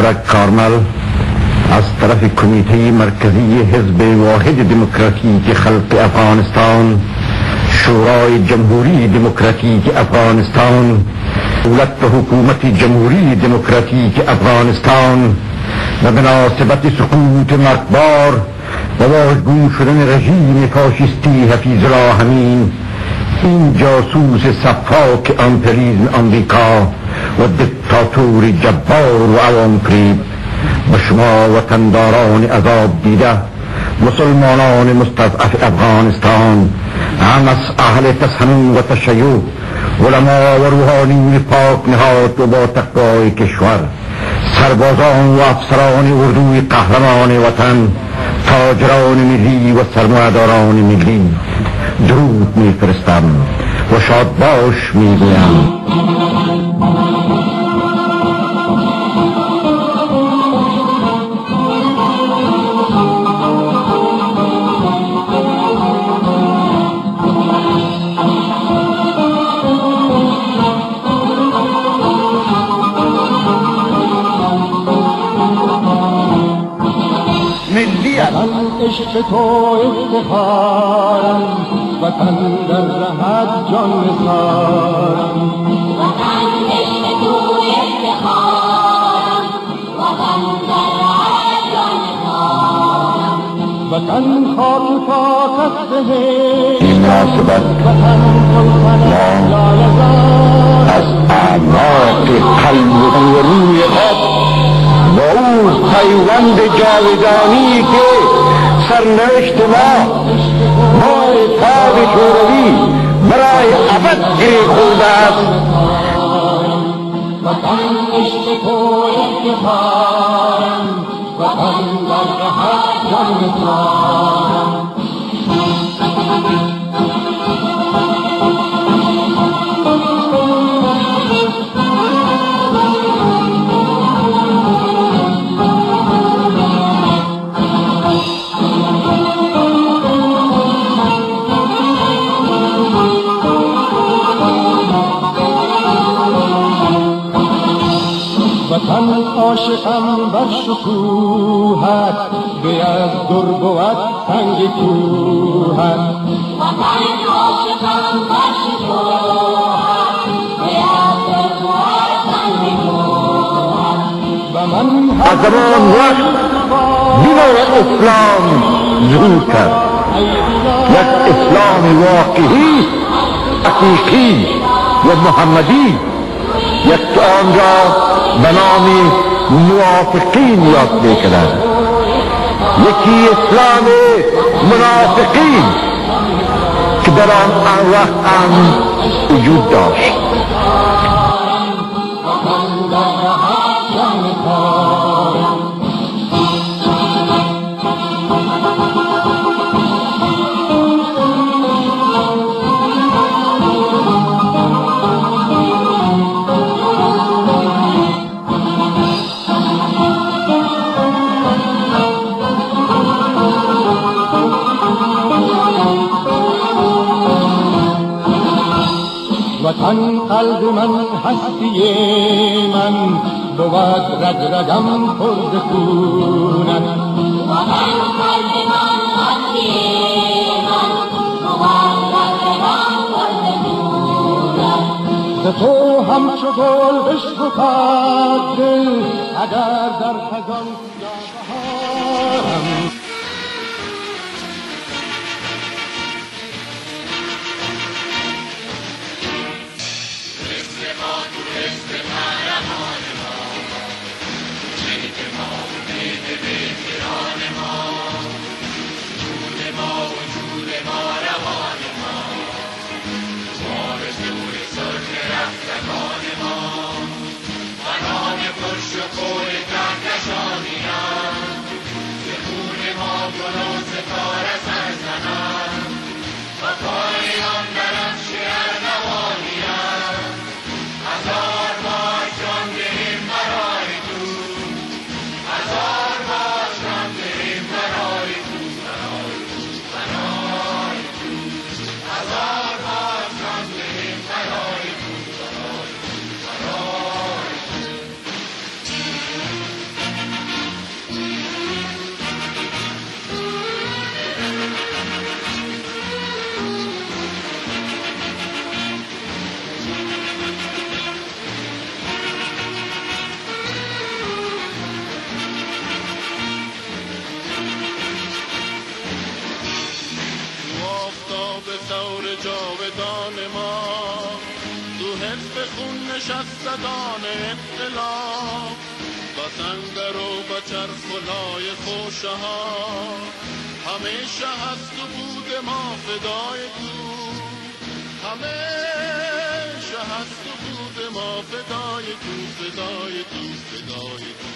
ابرک کارمل از طرف کمیته مرکزی حزب واحد دموکراتیک خلق افغانستان، شورای جمهوری دموکراتیک افغانستان، دولت و حکومت جمهوری دموکراتیک افغانستان و مناسبت سقوط مرگبار و واژگون شدن رژیم فاشیستی حفیظ الله امین، این جاسوس صفاک امپریالیسم آمریکا و دیکتاتور جبار و عوام فریب، و شما وطنداران عذاب دیده، مسلمانان مستضعف افغانستان، هم از اهل تسنن و تشیع، علما و روحانیون پاک نهاد و با تقوای کشور، سربازان و افسران اردوی قهرمان وطن، تاجران ملی و سرمایه‌داران ملی، درود میفرستم و شاد باش میگویم. عشق تو افتخارم، وطن در رهت جان نثارم. وطن عشق تو افتخارم، وطن در رهت جان نثارم. وطن خاک پاک است به این مناسبت از اعماق قلب و روی خود و او پیوند جاودانی که سرنوشت ما تاج شوروی برای ابد گره خورده است. وطن عشق تو افتخارم، وطن در رهت جان نثارم. وطن عاشقم بر شکوهت، به از در بود سنگ کوهت. وطن عاشقم بر شکوهت، به از در بود سنگ کوهت. و من از زمان وقت دین اسلام ظهور کرد، یک اسلام واقعی، حقیقی و محمدی، یک آن را به نام موافقین یاد میکنند، یکی اسلام منافقین که در آن وقت هم وجود داشت. وطن قلب من هستی من، بود رگ رگم پر ز خونت. وطن قلب من هستی من، بود رگ رگم پر ز خونت. ز تو همچو گل بشکفد دل، اگر در خزان یا بهارم. به خون نشستگان انقلاب، وطن در و بچر خلای خوشه ها، همیشه هست و بود ما فدای تو، همیشه هست و بود ما فدای تو، فدای تو، فدای تو.